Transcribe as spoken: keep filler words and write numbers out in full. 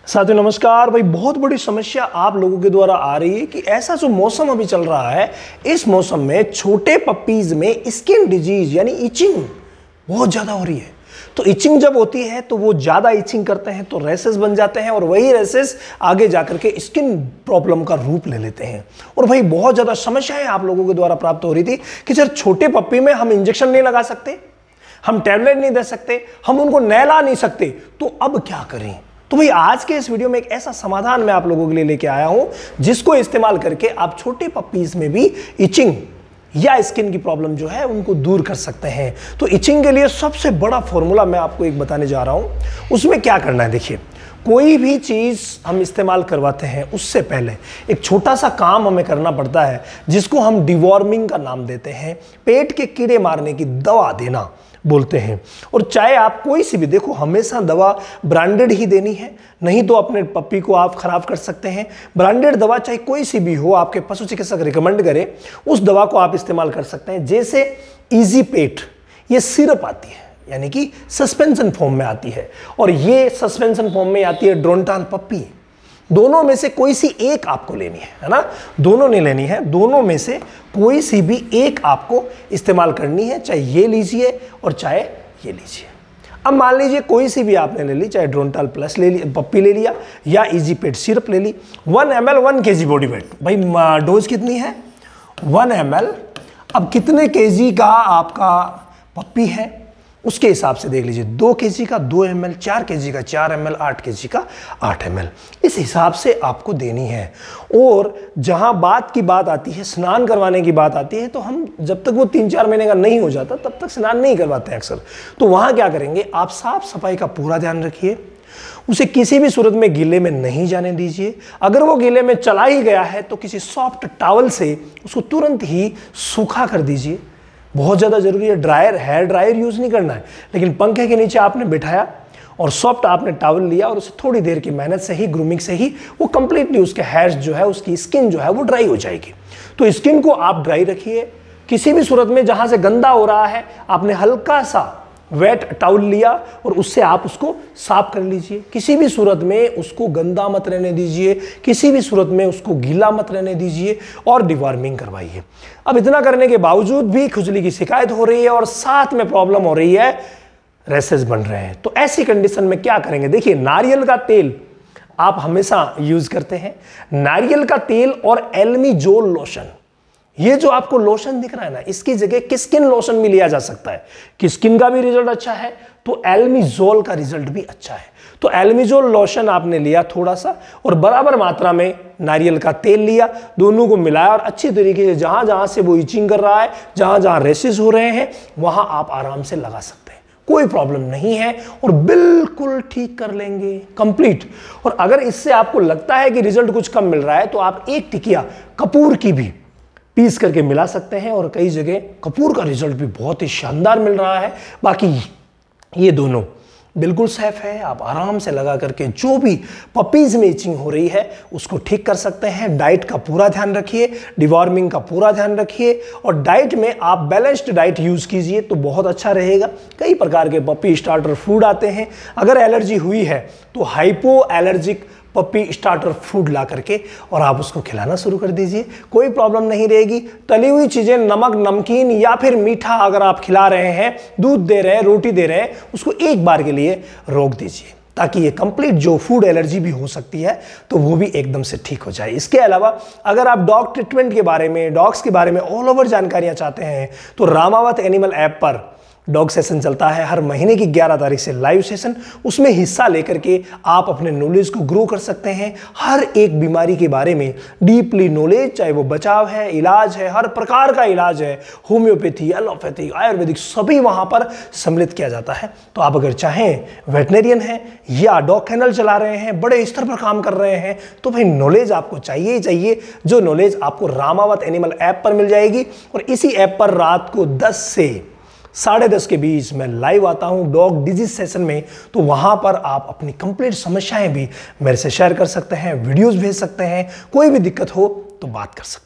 साथियों नमस्कार। भाई बहुत बड़ी समस्या आप लोगों के द्वारा आ रही है कि ऐसा जो मौसम अभी चल रहा है, इस मौसम में छोटे पपीज में स्किन डिजीज यानी इचिंग बहुत ज्यादा हो रही है। तो इचिंग जब होती है तो वो ज्यादा इचिंग करते हैं तो रेसेस बन जाते हैं और वही रेसेस आगे जाकर के स्किन प्रॉब्लम का रूप ले लेते हैं। और भाई बहुत ज्यादा समस्याएं आप लोगों के द्वारा प्राप्त हो रही थी कि सर छोटे पप्पी में हम इंजेक्शन नहीं लगा सकते, हम टैबलेट नहीं दे सकते, हम उनको नहला नहीं सकते, तो अब क्या करें। तो भाई आज के इस वीडियो में एक ऐसा समाधान मैं आप लोगों के लिए लेके आया हूं जिसको इस्तेमाल करके आप छोटे पपीज में भी इचिंग या स्किन की प्रॉब्लम जो है उनको दूर कर सकते हैं। तो इचिंग के लिए सबसे बड़ा फॉर्मूला मैं आपको एक बताने जा रहा हूं। उसमें क्या करना है, देखिए कोई भी चीज हम इस्तेमाल करवाते हैं उससे पहले एक छोटा सा काम हमें करना पड़ता है जिसको हम डिवॉर्मिंग का नाम देते हैं। पेट के कीड़े मारने की दवा देना बोलते हैं। और चाहे आप कोई सी भी, देखो हमेशा दवा ब्रांडेड ही देनी है, नहीं तो अपने पप्पी को आप खराब कर सकते हैं। ब्रांडेड दवा चाहे कोई सी भी हो, आपके पशु चिकित्सक रिकमेंड करे उस दवा को आप इस्तेमाल कर सकते हैं। जैसे इजी पेट, ये सिरप आती है यानी कि सस्पेंशन फॉर्म में आती है, और ये सस्पेंशन फॉर्म में आती है ड्रोनटाल पप्पी। दोनों में से कोई सी एक आपको लेनी है, है ना, दोनों नहीं लेनी है, दोनों में से कोई सी भी एक आपको इस्तेमाल करनी है। चाहे ये लीजिए और चाहे ये लीजिए। अब मान लीजिए कोई सी भी आपने ले ली, चाहे ड्रोनटाल प्लस ले लिया, पप्पी ले लिया, या इजी पेट सिरप ले ली। One M L one K G body weight, भाई डोज कितनी है, वन एम एल। अब कितने के जी का आपका पप्पी है उसके हिसाब से देख लीजिए, दो केजी का दो एम एल, चार केजी का चार एम एल, आठ केजी का आठ एम एल, इस हिसाब से आपको देनी है। और जहां बात की बात आती है, स्नान करवाने की बात आती है, तो हम जब तक वो तीन चार महीने का नहीं हो जाता तब तक स्नान नहीं करवाते हैं अक्सर। तो वहां क्या करेंगे, आप साफ सफाई का पूरा ध्यान रखिए, उसे किसी भी सूरत में गीले में नहीं जाने दीजिए। अगर वो गीले में चला ही गया है तो किसी सॉफ्ट टॉवल से उसको तुरंत ही सूखा कर दीजिए। बहुत ज़्यादा जरूरी है, ड्रायर हेयर ड्रायर यूज़ नहीं करना है, लेकिन पंखे के नीचे आपने बिठाया और सॉफ्ट आपने टॉवल लिया और उसे थोड़ी देर की मेहनत से ही, ग्रूमिंग से ही वो कंप्लीटली उसके हेयर्स जो है, उसकी स्किन जो है वो ड्राई हो जाएगी। तो स्किन को आप ड्राई रखिए। किसी भी सूरत में जहाँ से गंदा हो रहा है आपने हल्का सा वेट टॉवल लिया और उससे आप उसको साफ कर लीजिए। किसी भी सूरत में उसको गंदा मत रहने दीजिए, किसी भी सूरत में उसको गीला मत रहने दीजिए और डिवॉर्मिंग करवाइए। अब इतना करने के बावजूद भी खुजली की शिकायत हो रही है और साथ में प्रॉब्लम हो रही है, रेसेस बन रहे हैं, तो ऐसी कंडीशन में क्या करेंगे। देखिए नारियल का तेल आप हमेशा यूज करते हैं, नारियल का तेल और एल्मीजोल लोशन, ये जो आपको लोशन दिख रहा है ना, इसकी जगह किस्किन लोशन भी लिया जा सकता है। किस्किन का भी रिजल्ट अच्छा है तो एल्मीजोल का रिजल्ट भी अच्छा है। तो एल्मीजोल लोशन आपने लिया थोड़ा सा और बराबर मात्रा में नारियल का तेल लिया, दोनों को मिलाया और अच्छी तरीके से जहां जहां से वो इचिंग कर रहा है, जहां जहां रेसेस हो रहे हैं, वहां आप आराम से लगा सकते हैं, कोई प्रॉब्लम नहीं है और बिल्कुल ठीक कर लेंगे कंप्लीट। और अगर इससे आपको लगता है कि रिजल्ट कुछ कम मिल रहा है तो आप एक टिकिया कपूर की भी पीस करके मिला सकते हैं और कई जगह कपूर का रिजल्ट भी बहुत ही शानदार मिल रहा है। बाकी ये दोनों बिल्कुल सेफ है, आप आराम से लगा करके जो भी पपीज में इचिंग हो रही है उसको ठीक कर सकते हैं। डाइट का पूरा ध्यान रखिए, डिवॉर्मिंग का पूरा ध्यान रखिए और डाइट में आप बैलेंस्ड डाइट यूज कीजिए तो बहुत अच्छा रहेगा। कई प्रकार के पपी स्टार्टर फूड आते हैं, अगर एलर्जी हुई है तो hypo allergic puppy starter food ला करके और आप उसको खिलाना शुरू कर दीजिए, कोई प्रॉब्लम नहीं रहेगी। तली हुई चीजें, नमक, नमकीन या फिर मीठा अगर आप खिला रहे हैं, दूध दे रहे हैं, रोटी दे रहे हैं, उसको एक बार के लिए रोक दीजिए ताकि ये कंप्लीट जो फूड एलर्जी भी हो सकती है तो वो भी एकदम से ठीक हो जाए। इसके अलावा अगर आप डॉग ट्रीटमेंट के बारे में, डॉग्स के बारे में ऑल ओवर जानकारियां चाहते हैं तो रामावत एनिमल ऐप पर डॉग सेशन चलता है हर महीने की ग्यारह तारीख से, लाइव सेशन। उसमें हिस्सा लेकर के आप अपने नॉलेज को ग्रो कर सकते हैं, हर एक बीमारी के बारे में डीपली नॉलेज, चाहे वो बचाव है, इलाज है, हर प्रकार का इलाज है, होम्योपैथी, एलोपैथी, आयुर्वेदिक, सभी वहां पर सम्मिलित किया जाता है। तो आप अगर चाहें, वेटनेरियन हैं या डॉग कैनल चला रहे हैं, बड़े स्तर पर काम कर रहे हैं, तो भाई नॉलेज आपको चाहिए ही चाहिए, जो नॉलेज आपको रामावत एनिमल ऐप पर मिल जाएगी। और इसी ऐप पर रात को दस से साढ़े दस के बीच मैं लाइव आता हूं डॉग डिजीज सेशन में, तो वहां पर आप अपनी कंप्लीट समस्याएं भी मेरे से शेयर कर सकते हैं, वीडियोस भेज सकते हैं, कोई भी दिक्कत हो तो बात कर सकते हैं।